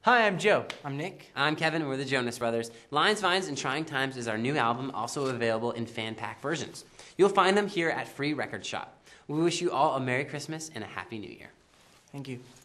Hi, I'm Joe. I'm Nick. I'm Kevin. We're the Jonas Brothers. Lines, Vines, and Trying Times is our new album, also available in fan pack versions. You'll find them here at Free Record Shop. We wish you all a Merry Christmas and a Happy New Year. Thank you.